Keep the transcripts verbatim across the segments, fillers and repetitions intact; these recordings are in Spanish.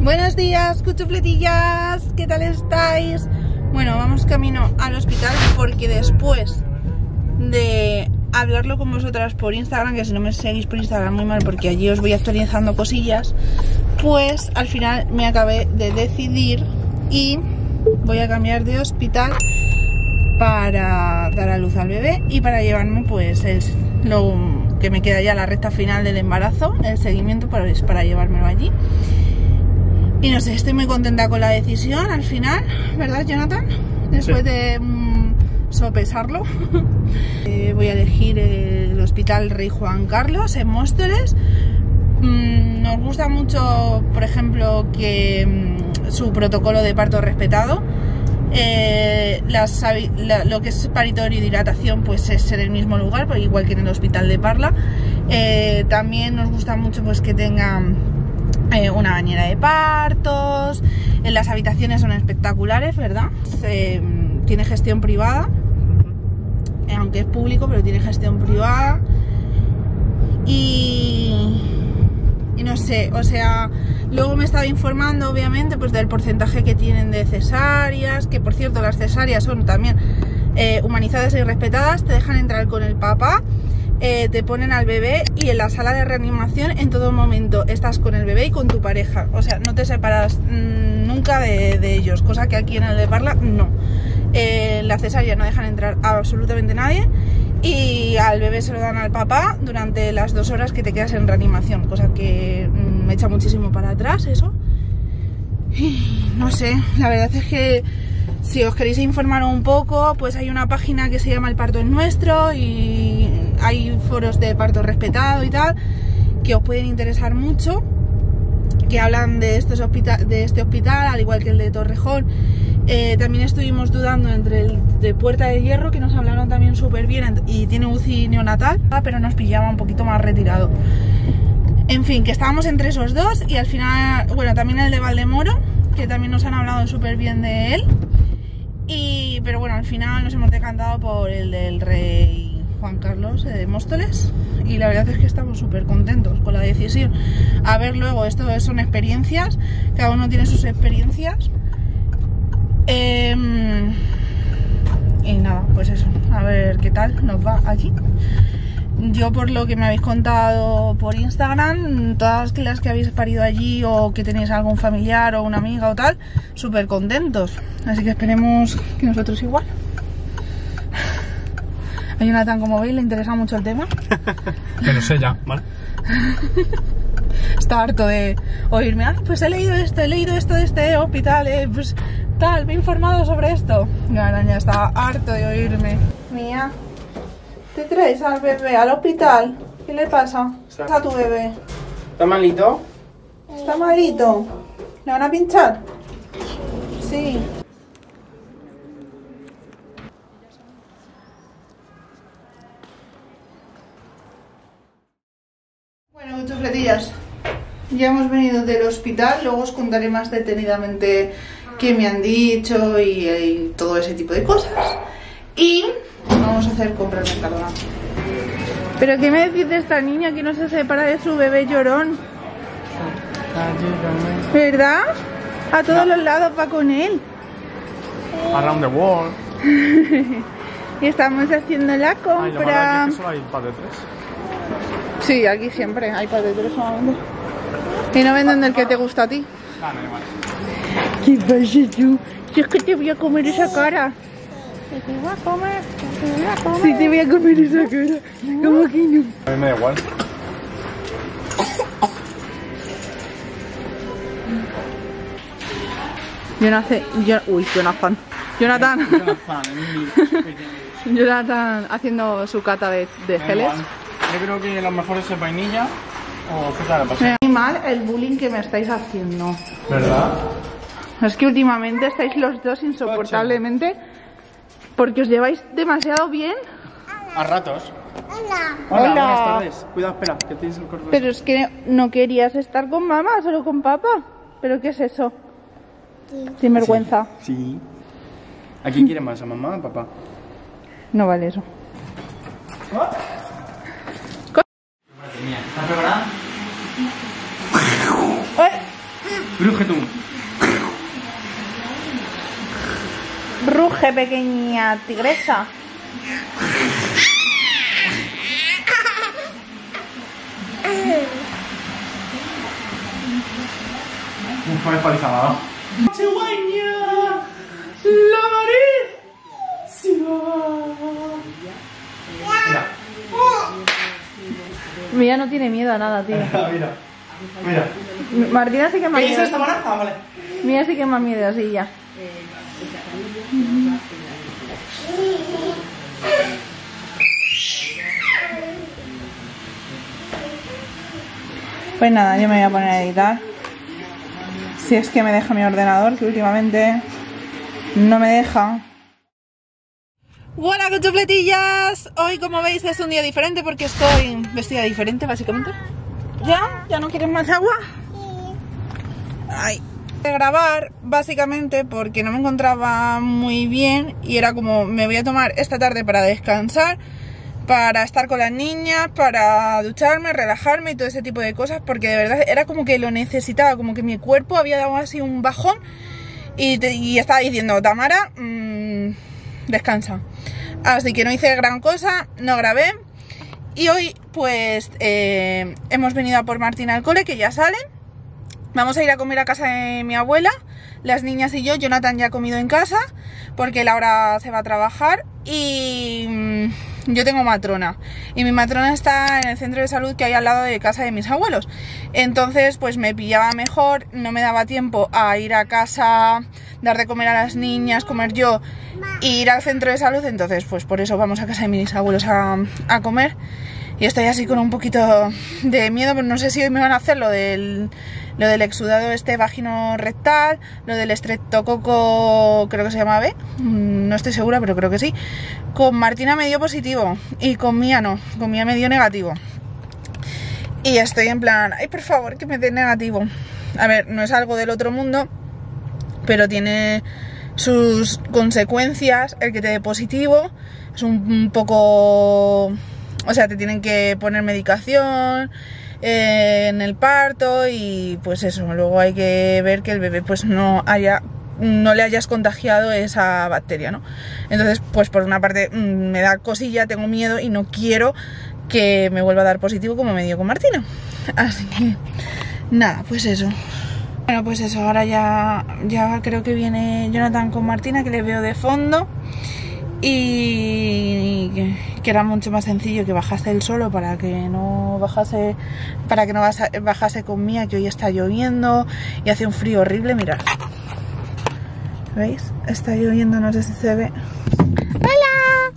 Buenos días, cuchufletillas, ¿qué tal estáis? Bueno, vamos camino al hospital porque después de hablarlo con vosotras por Instagram, que si no me seguís por Instagram muy mal porque allí os voy actualizando cosillas, pues al final me acabé de decidir y voy a cambiar de hospital para dar a luz al bebé y para llevarme pues el, lo que me queda ya la recta final del embarazo, el seguimiento para, para llevármelo allí. Y no sé, estoy muy contenta con la decisión al final, ¿verdad, Jonathan? Después sí. de mmm, sopesarlo. eh, voy a elegir el Hospital Rey Juan Carlos en Móstoles. Mm, nos gusta mucho, por ejemplo, que mm, su protocolo de parto respetado. Eh, las, la, lo que es paritorio y dilatación pues es en el mismo lugar, igual que en el Hospital de Parla. Eh, también nos gusta mucho pues que tenga Eh, una bañera de partos. En las habitaciones son espectaculares, ¿verdad? Eh, tiene gestión privada, eh, aunque es público, pero tiene gestión privada. Y, y no sé, o sea, luego me estaba informando, obviamente, pues del porcentaje que tienen de cesáreas, que por cierto las cesáreas son también eh, humanizadas y respetadas. Te dejan entrar con el papá. Eh, te ponen al bebé y en la sala de reanimación en todo momento estás con el bebé y con tu pareja, o sea, no te separas mmm, nunca de, de ellos, cosa que aquí en el de Parla no. Eh, la cesárea no dejan entrar a absolutamente nadie y al bebé se lo dan al papá durante las dos horas que te quedas en reanimación, cosa que mmm, me echa muchísimo para atrás eso. Y no sé, la verdad es que si os queréis informar un poco, pues hay una página que se llama El Parto es Nuestro y hay foros de parto respetado y tal, que os pueden interesar mucho, que hablan de, estos hospital, de este hospital, al igual que el de Torrejón. Eh, también estuvimos dudando entre el de Puerta de Hierro, que nos hablaron también súper bien y tiene U C I neonatal, pero nos pillaba un poquito más retirado. En fin, que estábamos entre esos dos y al final, bueno, también el de Valdemoro, que también nos han hablado súper bien de él. Y, pero bueno, al final nos hemos decantado por el del Rey Juan Carlos de Móstoles y la verdad es que estamos súper contentos con la decisión. A ver, luego, esto son experiencias, cada uno tiene sus experiencias. Eh, y nada, pues eso, a ver qué tal nos va allí. Yo, por lo que me habéis contado por Instagram, todas las que habéis parido allí o que tenéis algún familiar o una amiga o tal, súper contentos. Así que esperemos que nosotros igual. A Jonathan, como veis, le interesa mucho el tema. Que lo sé ya, ¿vale? Está harto de oírme. Ah, pues he leído esto, he leído esto de este hospital, eh, pues tal, me he informado sobre esto. Jonathan ya está harto de oírme. Mía, ¿te traes al bebé al hospital? ¿Qué le pasa a tu bebé? ¿Está malito? ¿Está malito? ¿Le van a pinchar? Sí. Bueno, muchas fletillas. Ya hemos venido del hospital, luego os contaré más detenidamente qué me han dicho y, y todo ese tipo de cosas. Y vamos a hacer compras de Mercadona. ¿Pero qué me decís de esta niña que no se separa de su bebé llorón? ¿Verdad? A todos no. los lados va con él. Around the world. Y estamos haciendo la compra. Ay, solo hay par de tres. Sí, aquí siempre hay par de tres solamente. Y no venden el que te gusta a ti. Ah, no hay más. ¿Qué pasa tú? Si es que te voy a comer esa cara. Si te voy a comer, te voy a comer. Si te voy a comer esa cara. ¿Cómo que no? A mí me da igual. Jonathan, yo, uy, Jonathan. Jonathan. Jonathan, Jonathan haciendo su cata de, de geles. Yo creo que lo mejor es el vainilla o fruta de paseo. Muy mal el bullying que me estáis haciendo. ¿Verdad? Es que últimamente estáis los dos insoportablemente porque os lleváis demasiado bien. A ratos. Hola. Hola, Hola. Buenas tardes. Cuidado, espera, que tienes el cordón. Pero es que no querías estar con mamá, solo con papá. ¿Pero qué es eso? Sí. Sin vergüenza. Sí. sí. ¿A quién quiere más? ¿A mamá o a papá? No vale eso. ¿Ah? ¿Estás preparada? ¡Ay! Ruge tú. Ruge, pequeña tigresa. Uf, me palizada. ¡Chihuahua! ¡La nariz! ¡Sí va! Mira. Mira, no tiene miedo a nada, tío. Mira. Mira. Martina sí que es más ¿Qué dice miedo. esta mano? Ah, vale. Mira, sí que es más miedo, así ya. Pues nada, yo me voy a poner a editar. Si es que me deja mi ordenador, que últimamente no me deja. Hola, cuchufletillas. Hoy, como veis, es un día diferente porque estoy vestida diferente, básicamente. ¿Ya? ¿Ya no quieres más agua? Ay. De grabar, básicamente, porque no me encontraba muy bien y era como, me voy a tomar esta tarde para descansar, para estar con las niñas, para ducharme, relajarme y todo ese tipo de cosas, porque de verdad era como que lo necesitaba, como que mi cuerpo había dado así un bajón y, te, y estaba diciendo, Tamara, mmm, descansa. Así que no hice gran cosa, no grabé y hoy pues eh, hemos venido a por Martina al cole, que ya salen. Vamos a ir a comer a casa de mi abuela, las niñas y yo. Jonathan ya ha comido en casa porque Laura se va a trabajar y mmm, yo tengo matrona. Y mi matrona está en el centro de salud que hay al lado de casa de mis abuelos. Entonces pues me pillaba mejor, no me daba tiempo a ir a casa, dar de comer a las niñas, comer yo e ir al centro de salud. Entonces pues por eso vamos a casa de mis abuelos a, a comer. Y estoy así con un poquito de miedo, pero no sé si hoy me van a hacer lo del... Lo del exudado este vagino rectal, lo del estreptococo, creo que se llama B, no estoy segura, pero creo que sí. Con Martina me dio positivo y con Mía no, con Mía me dio negativo. Y estoy en plan, ay, por favor, que me dé negativo. A ver, no es algo del otro mundo, pero tiene sus consecuencias el que te dé positivo. Es un, un poco... O sea, te tienen que poner medicación eh, en el parto y pues eso, luego hay que ver que el bebé pues no haya no le hayas contagiado esa bacteria, ¿no? Entonces pues por una parte mmm, me da cosilla, tengo miedo y no quiero que me vuelva a dar positivo como me dio con Martina. Así que nada, pues eso. Bueno, pues eso, ahora ya, ya creo que viene Jonathan con Martina, que le veo de fondo. Y que era mucho más sencillo que bajase él solo para que no bajase para que no bajase con Mía, que hoy está lloviendo y hace un frío horrible. Mirad, ¿veis? Está lloviendo, no sé si se ve. ¡Hola!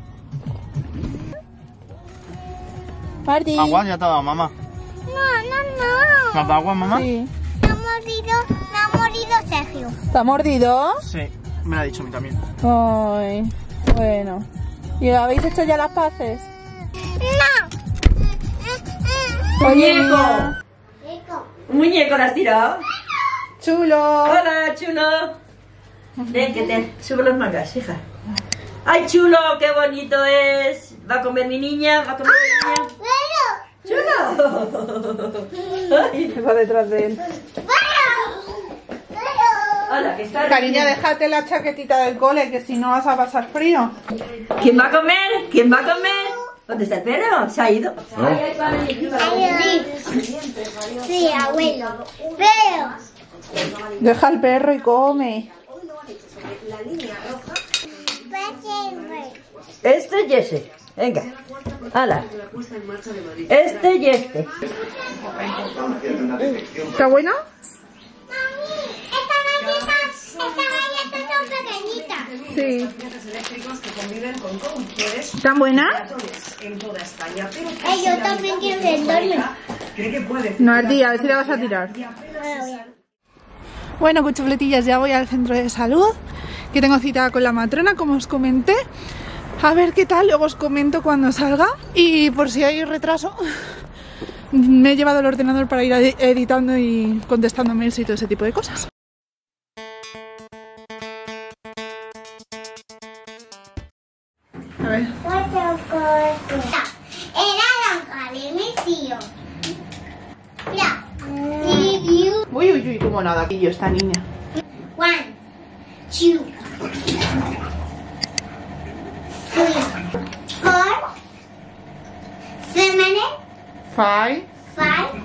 Martín. Agua ya te ha dado, mamá. No, no, no. ¿Me has dado agua, mamá? Sí. Me ha mordido, me ha mordido Sergio. ¿Te ha mordido? Sí, me lo ha dicho a mí también. Ay, bueno. ¿Y habéis hecho ya las paces? No. Oye, Muñeco. Mía. Un muñeco lo has tirado. Chulo. Hola, chulo. Ven, que te subo las mangas, hija. Ay, chulo, qué bonito es. Va a comer mi niña, va a comer mi niña. Chulo. Ay, Va detrás de él. hola, que está. Cariño, déjate la chaquetita del cole, que si no vas a pasar frío. ¿Quién va a comer? ¿Quién va a comer? ¿Dónde está el perro? ¿Se ha ido? No. Sí, sí, abuelo. Pero. Deja al perro y come. Este y ese. Venga. Hala. Este y este. ¿Está bueno? Sí. ¿Están buenas? Ay, yo también quiero sentarme. No, Ardi, a ver si la vas a tirar. Bueno, cuchufletillas, ya voy al centro de salud, que tengo cita con la matrona, como os comenté. A ver qué tal, luego os comento cuando salga. Y por si hay retraso, me he llevado el ordenador para ir editando y contestando mails y todo ese tipo de cosas. A ver. Era la academia, tío. Mira. Uy, uy, uy, como nada, aquí yo, esta niña. One, two, three, four, seven, Five. five,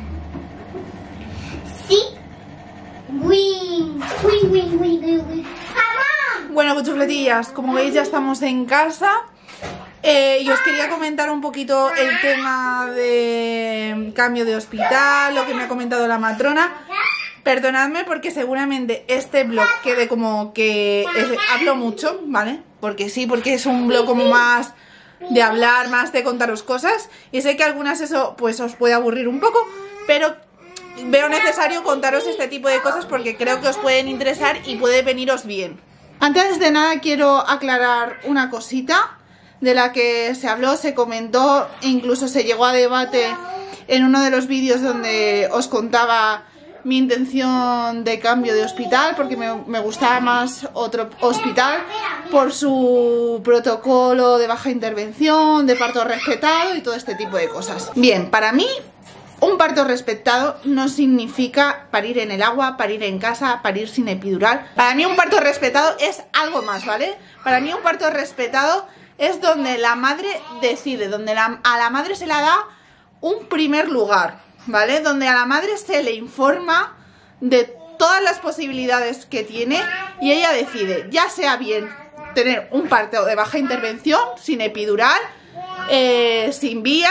six, wing, wing, wing, wing, wing, wing. Come on! Bueno, cuchufletillas, como veis ya estamos en casa. Eh, y os quería comentar un poquito el tema de cambio de hospital, lo que me ha comentado la matrona. Perdonadme porque seguramente este vlog quede como que es, hablo mucho, ¿vale? Porque sí, porque es un vlog como más de hablar, más de contaros cosas. Y sé que algunas eso pues os puede aburrir un poco, pero veo necesario contaros este tipo de cosas porque creo que os pueden interesar y puede veniros bien. Antes de nada quiero aclarar una cosita de la que se habló, se comentó, incluso se llegó a debate en uno de los vídeos donde os contaba mi intención de cambio de hospital, porque me, me gustaba más otro hospital por su protocolo de baja intervención, de parto respetado y todo este tipo de cosas. Bien, para mí un parto respetado no significa parir en el agua, parir en casa, parir sin epidural. Para mí un parto respetado es algo más, ¿vale? Para mí un parto respetado es donde la madre decide, donde la, a la madre se le da un primer lugar, ¿vale? Donde a la madre se le informa de todas las posibilidades que tiene y ella decide, ya sea bien tener un parto de baja intervención, sin epidural, eh, sin vía,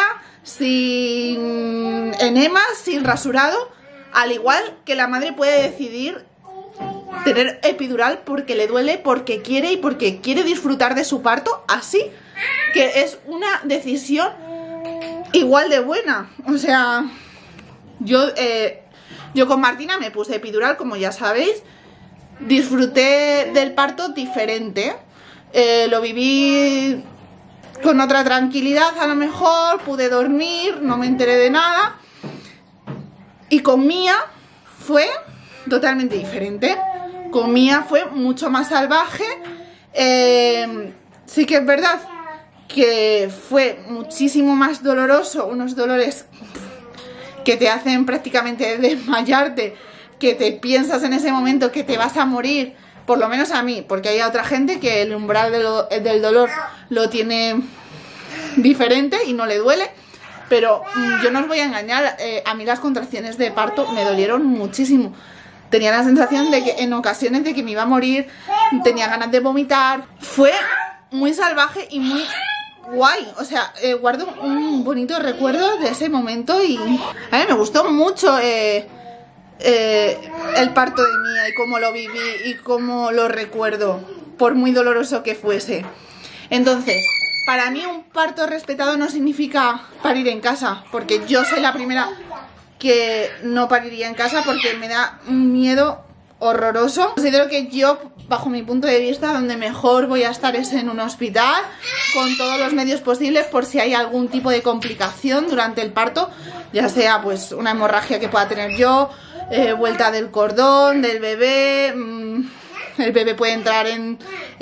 sin enemas, sin rasurado, al igual que la madre puede decidir tener epidural porque le duele, porque quiere y porque quiere disfrutar de su parto, así que es una decisión igual de buena. O sea, yo, eh, yo con Martina me puse epidural, como ya sabéis, disfruté del parto diferente, eh, lo viví con otra tranquilidad, a lo mejor pude dormir, no me enteré de nada, y con Mía fue totalmente diferente. Con Mía fue mucho más salvaje. Eh, sí que es verdad que fue muchísimo más doloroso, unos dolores que te hacen prácticamente desmayarte, que te piensas en ese momento que te vas a morir, por lo menos a mí, porque hay otra gente que el umbral de lo, del dolor lo tiene diferente y no le duele. Pero mmm, yo no os voy a engañar, eh, a mí las contracciones de parto me dolieron muchísimo. Tenía la sensación de que en ocasiones de que me iba a morir, tenía ganas de vomitar. Fue muy salvaje y muy guay. O sea, eh, guardo un bonito recuerdo de ese momento y a mí me gustó mucho eh, eh, el parto de Mía y cómo lo viví y cómo lo recuerdo, por muy doloroso que fuese. Entonces, para mí un parto respetado no significa parir en casa, porque yo soy la primera que no pariría en casa porque me da un miedo horroroso. Considero que yo, bajo mi punto de vista, donde mejor voy a estar es en un hospital, con todos los medios posibles por si hay algún tipo de complicación durante el parto, ya sea pues una hemorragia que pueda tener yo, eh, vuelta del cordón, del bebé, mmm, el bebé puede entrar en,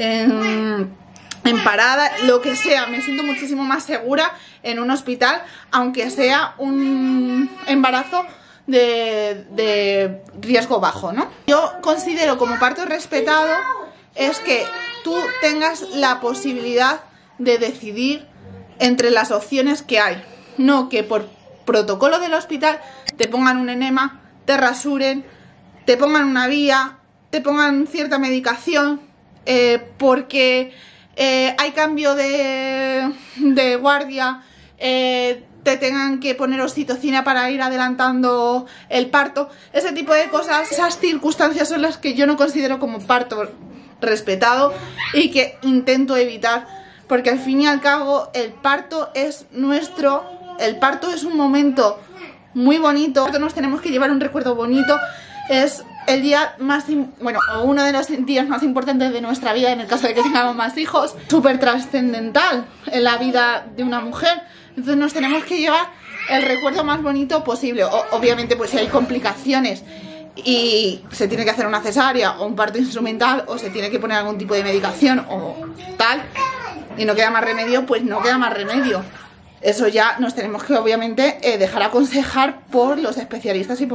en, en parada, lo que sea. Me siento muchísimo más segura en un hospital, aunque sea un embarazo de, de riesgo bajo, ¿no? Yo considero como parto respetado es que tú tengas la posibilidad de decidir entre las opciones que hay, no que por protocolo del hospital te pongan un enema, te rasuren, te pongan una vía, te pongan cierta medicación, eh, porque eh, hay cambio de, de guardia, eh, te tengan que poner oxitocina para ir adelantando el parto. Ese tipo de cosas, esas circunstancias son las que yo no considero como parto respetado y que intento evitar, porque al fin y al cabo el parto es nuestro, el parto es un momento muy bonito, nos tenemos que llevar un recuerdo bonito, es el día más, bueno, uno de los días más importantes de nuestra vida en el caso de que tengamos más hijos, súper trascendental en la vida de una mujer. Entonces nos tenemos que llevar el recuerdo más bonito posible. O, obviamente pues si hay complicaciones y se tiene que hacer una cesárea o un parto instrumental o se tiene que poner algún tipo de medicación o tal y no queda más remedio, pues no queda más remedio. Eso ya nos tenemos que obviamente eh, dejar aconsejar por los especialistas y por,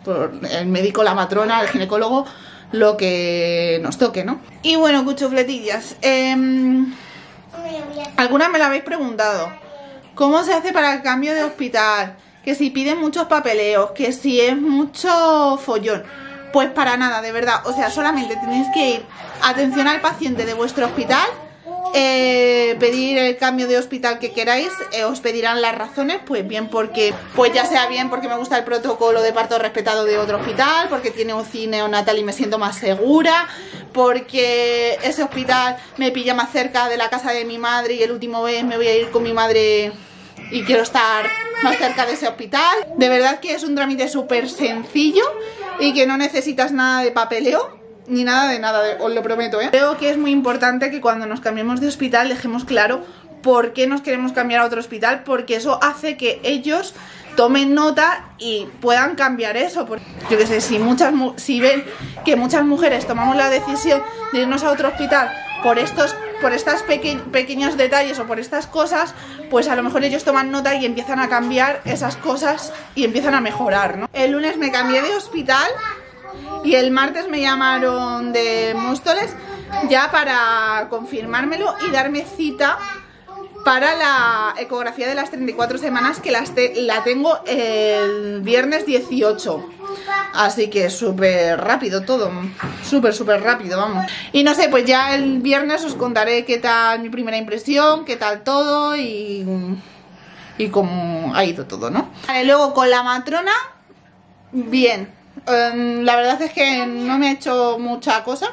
por el médico, la matrona, el ginecólogo, lo que nos toque, ¿no? Y bueno, cuchufletillas, eh, algunas me lo habéis preguntado. ¿Cómo se hace para el cambio de hospital? Que si piden muchos papeleos, que si es mucho follón. Pues para nada, de verdad. O sea, solamente tenéis que ir a atención al paciente de vuestro hospital, eh, pedir el cambio de hospital que queráis, eh, os pedirán las razones, pues bien porque, pues ya sea bien porque me gusta el protocolo de parto respetado de otro hospital, porque tiene U C I neonatal y me siento más segura, porque ese hospital me pilla más cerca de la casa de mi madre y el último mes me voy a ir con mi madre y quiero estar más cerca de ese hospital. De verdad que es un trámite súper sencillo y que no necesitas nada de papeleo ni nada de nada, os lo prometo, ¿eh? Creo que es muy importante que cuando nos cambiemos de hospital dejemos claro por qué nos queremos cambiar a otro hospital, porque eso hace que ellos tomen nota y puedan cambiar eso. Porque, yo que sé, si, muchas, si ven que muchas mujeres tomamos la decisión de irnos a otro hospital por estos por estos peque, pequeños detalles o por estas cosas, pues a lo mejor ellos toman nota y empiezan a cambiar esas cosas y empiezan a mejorar, ¿no? El lunes me cambié de hospital y el martes me llamaron de Móstoles ya para confirmármelo y darme cita para la ecografía de las treinta y cuatro semanas, que las te la tengo el viernes dieciocho. Así que súper rápido todo, súper súper rápido, vamos. Y no sé, pues ya el viernes os contaré qué tal mi primera impresión, qué tal todo y, y cómo ha ido todo, ¿no? Vale, luego con la matrona, bien. Um, la verdad es que no me ha hecho mucha cosa.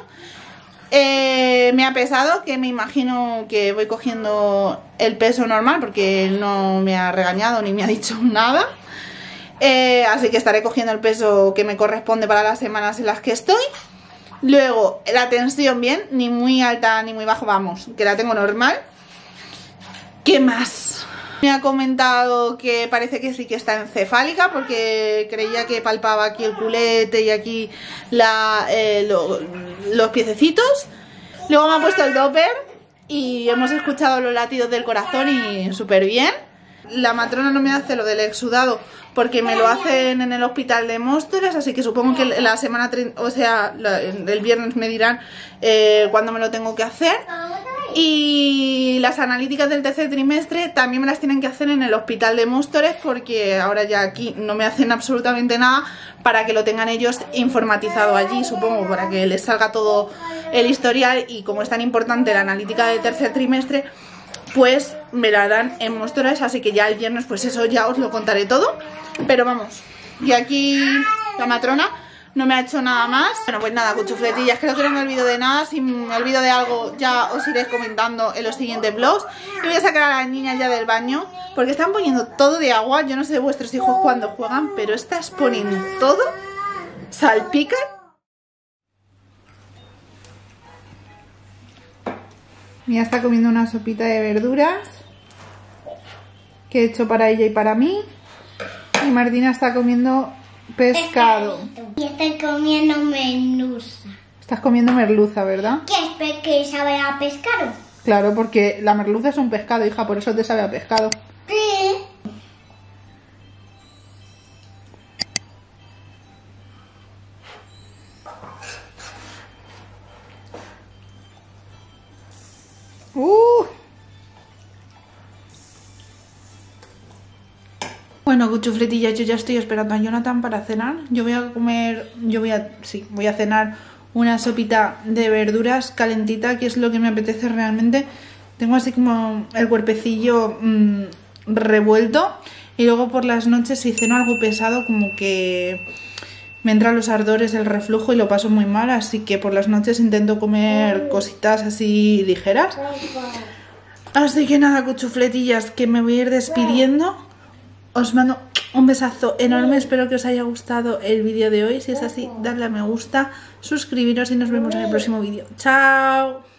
Eh, me ha pesado, que me imagino que voy cogiendo el peso normal porque él no me ha regañado ni me ha dicho nada. Eh, así que estaré cogiendo el peso que me corresponde para las semanas en las que estoy. Luego, la tensión bien, ni muy alta ni muy bajo, vamos, que la tengo normal. ¿Qué más? Me ha comentado que parece que sí que está encefálica porque creía que palpaba aquí el culete y aquí la, eh, lo, los piececitos. Luego me ha puesto el Doppler y hemos escuchado los latidos del corazón y súper bien. La matrona no me hace lo del exudado porque me lo hacen en el hospital de Móstoles, así que supongo que la semana, o sea, la, el viernes me dirán eh, cuándo me lo tengo que hacer. Y las analíticas del tercer trimestre también me las tienen que hacer en el hospital de Móstoles porque ahora ya aquí no me hacen absolutamente nada, para que lo tengan ellos informatizado allí, supongo, para que les salga todo el historial, y como es tan importante la analítica del tercer trimestre, pues me la dan en Móstoles, así que ya el viernes pues eso ya os lo contaré todo. Pero vamos, y aquí la matrona no me ha hecho nada más. Bueno, pues nada, cuchufletillas, creo que no me olvido de nada. Si me olvido de algo ya os iré comentando en los siguientes vlogs. Y voy a sacar a las niñas ya del baño porque están poniendo todo de agua. Yo no sé de vuestros hijos cuando juegan, pero estas ponen todo, salpican. Mira, está comiendo una sopita de verduras que he hecho para ella y para mí. Y Martina está comiendo pescado. Y estoy comiendo merluza. Estás comiendo merluza, ¿verdad? ¿Qué es que sabe a pescado? Claro, porque la merluza es un pescado, hija, por eso te sabe a pescado. Sí. Uh. Bueno, cuchufletillas, yo ya estoy esperando a Jonathan para cenar. Yo voy a comer, yo voy a, sí, voy a cenar una sopita de verduras calentita, que es lo que me apetece realmente. Tengo así como el cuerpecillo mmm, revuelto, y luego por las noches si ceno algo pesado como que me entran los ardores, el reflujo y lo paso muy mal, así que por las noches intento comer cositas así ligeras. Así que nada, cuchufletillas, que me voy a ir despidiendo. Os mando un besazo enorme, espero que os haya gustado el vídeo de hoy. Si es así, dadle a me gusta, suscribiros y nos vemos en el próximo vídeo. ¡Chao!